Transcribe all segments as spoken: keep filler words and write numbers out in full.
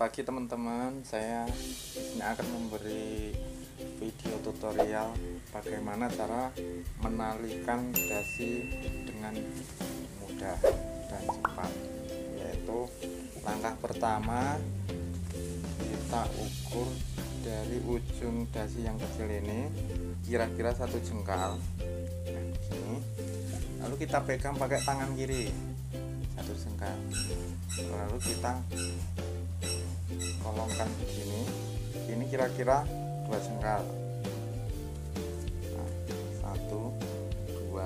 pagi teman-teman, saya ini akan memberi video tutorial bagaimana cara menalikan dasi dengan mudah dan cepat. Yaitu langkah pertama, kita ukur dari ujung dasi yang kecil ini kira-kira satu jengkal. Nah, begini. Lalu kita pegang pakai tangan kiri satu jengkal, lalu kita kolongkan begini. Ini kira-kira dua jengkal. Nah, satu, dua.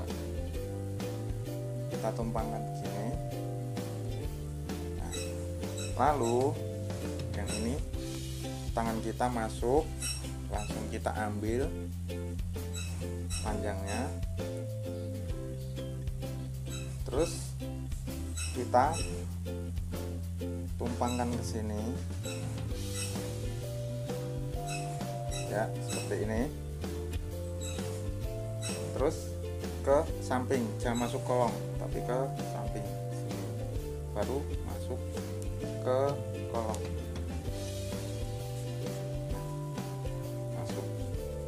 Kita tumpangkan begini. Nah, lalu yang ini tangan kita masuk, langsung kita ambil panjangnya, terus kita tumpangkan ke sini ya, seperti ini. Terus ke samping, jangan masuk kolong tapi ke samping sini, baru masuk ke kolong. Masuk.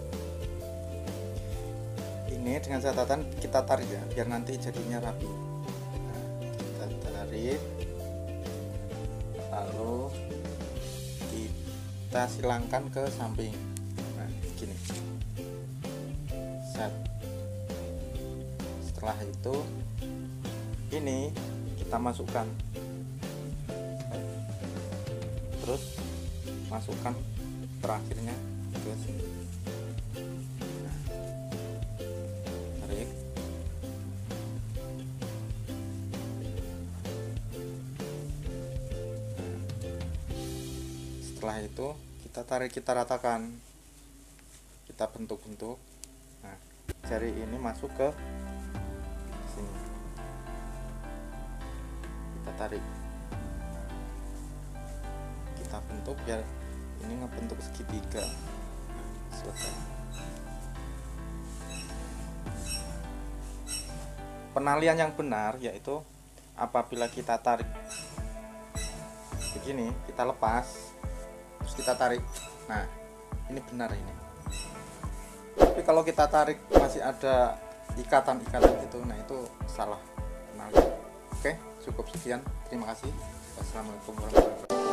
Ini dengan catatan kita tarik ya, biar nanti jadinya rapi. Nah, kita tarik, lalu kita silangkan ke samping. Nah, gini. Set. Setelah itu ini kita masukkan, terus masukkan terakhirnya ke sini. Nah, tarik. Setelah itu kita tarik, kita ratakan, kita bentuk-bentuk. Nah, jari ini masuk ke sini, kita tarik, kita bentuk biar ini ngebentuk segitiga. Selesai. Penalian yang benar yaitu apabila kita tarik begini, kita lepas, terus kita tarik. Nah, ini benar ini. Tapi kalau kita tarik masih ada ikatan-ikatan gitu, nah itu salah penalian. Oke, cukup sekian. Terima kasih. Wassalamualaikum warahmatullahi wabarakatuh.